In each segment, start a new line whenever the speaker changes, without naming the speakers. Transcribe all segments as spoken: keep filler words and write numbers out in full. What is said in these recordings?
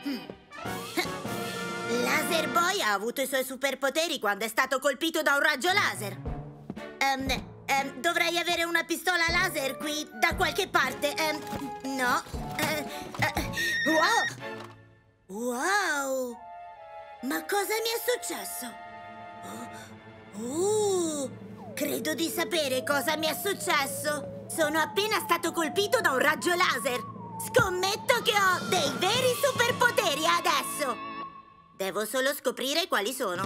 Laser Boy ha avuto i suoi superpoteri quando è stato colpito da un raggio laser. Ehm, ehm, dovrei avere una pistola laser qui, da qualche parte. Ehm, no. Eh, eh, wow! Wow! Ma cosa mi è successo? Oh, uh, credo di sapere cosa mi è successo. Sono appena stato colpito da un raggio laser. Scommetto che ho dei veri superpoteri adesso. Devo solo scoprire quali sono.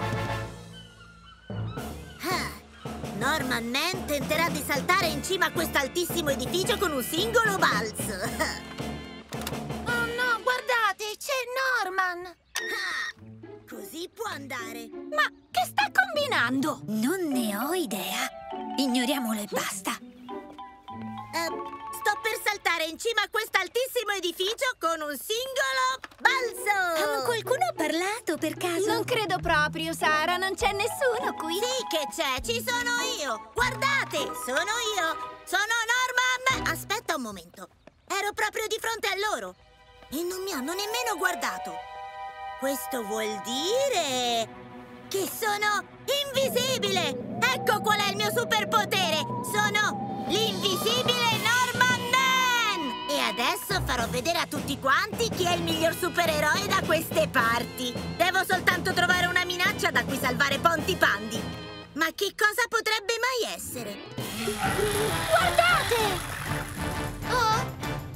Ah, Norman Man tenterà di saltare in cima a questo altissimo edificio con un singolo balzo.
Oh no, guardate, c'è Norman!
Ah, così può andare.
Ma che sta combinando?
Non ne ho idea. Ignoriamolo e basta.
Eh, sto per saltare in cima a questo altissimo edificio con un singolo balzo.
Ah, qualcuno ha parlato per caso?
Non credo proprio, Sara, non c'è nessuno qui.
Sì che c'è, ci sono io. Guardate, sono io. Sono Norman. Aspetta un momento. Ero proprio di fronte a loro e non mi hanno nemmeno guardato. Questo vuol dire che sono invisibile. Ecco qual è il mio superpotere. Sono l'invisibile Norman Man. E adesso farò vedere a tutti quanti chi è il miglior supereroe da queste parti. Devo soltanto trovare una minaccia da cui salvare Ponty Pandy. Ma che cosa potrebbe mai essere?
Guardate! Oh!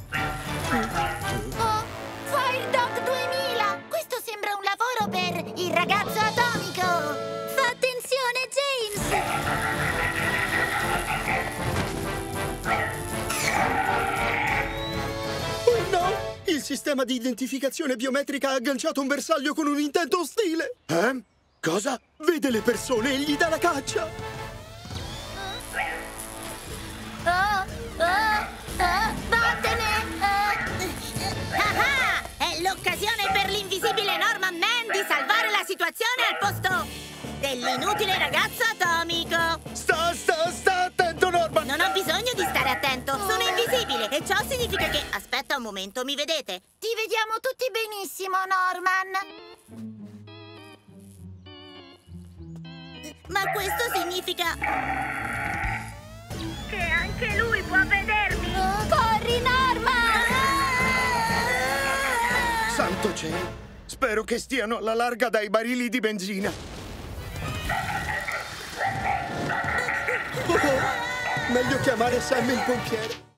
Oh! Fire Dog duemila! Questo sembra un lavoro per il ragazzo atomico!
Fa attenzione, James!
Oh no! Il sistema di identificazione biometrica ha agganciato un bersaglio con un intento ostile! Eh? Cosa? Vede le persone e gli dà la caccia!
Oh! Oh! Oh! Vattene! Oh!
Ah ah! È l'occasione per l'invisibile Norman Man di salvare la situazione al posto dell'inutile ragazzo atomico!
Sta, sta, sta attento, Norman!
Non ho bisogno di stare attento, sono invisibile e ciò significa che... Aspetta un momento, mi vedete?
Ti vediamo tutti benissimo, Norman!
Ma questo significa...
che anche lui può vedermi!
Oh, corri, Norman!
Santo cielo! Spero che stiano alla larga dai barili di benzina. Oh, oh. Meglio chiamare Sam il pompiere.